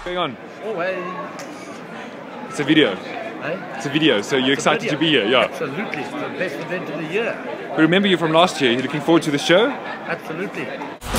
What's going on? Oh, hey. It's a video. Hey? It's a video, so you're excited to be here, yeah. Absolutely, it's the best event of the year. We remember you from last year. You're looking forward to the show? Absolutely.